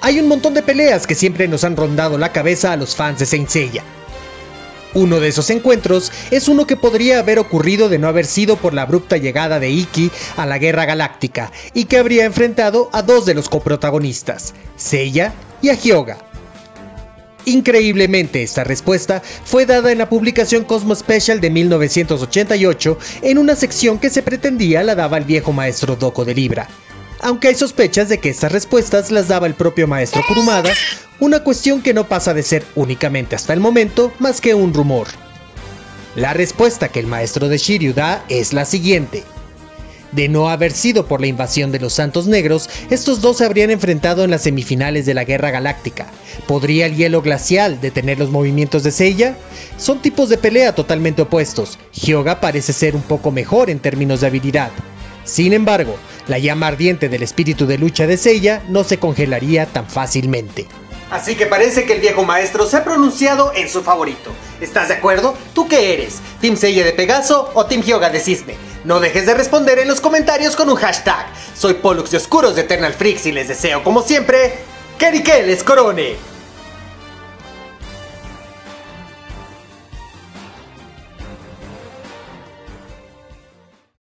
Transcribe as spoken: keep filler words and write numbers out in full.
Hay un montón de peleas que siempre nos han rondado la cabeza a los fans de Saint Seiya. Uno de esos encuentros es uno que podría haber ocurrido de no haber sido por la abrupta llegada de Ikki a la Guerra Galáctica y que habría enfrentado a dos de los coprotagonistas, Seiya y a Hyuga. Increíblemente, esta respuesta fue dada en la publicación Cosmo Special de mil novecientos ochenta y ocho en una sección que se pretendía la daba el viejo maestro Doko de Libra. Aunque hay sospechas de que estas respuestas las daba el propio maestro Kurumada, una cuestión que no pasa de ser únicamente hasta el momento más que un rumor. La respuesta que el maestro de Shiryu da es la siguiente. De no haber sido por la invasión de los Santos Negros, estos dos se habrían enfrentado en las semifinales de la Guerra Galáctica. ¿Podría el hielo glacial detener los movimientos de Seiya? Son tipos de pelea totalmente opuestos. Hyuga parece ser un poco mejor en términos de habilidad. Sin embargo, la llama ardiente del espíritu de lucha de Seiya no se congelaría tan fácilmente. Así que parece que el viejo maestro se ha pronunciado en su favorito. ¿Estás de acuerdo? ¿Tú qué eres? ¿Team Seiya de Pegaso o Team Hyuga de Cisne? No dejes de responder en los comentarios con un hashtag. Soy Pollux de Oscuros de Eternal Freaks y les deseo como siempre que Nickel les corone.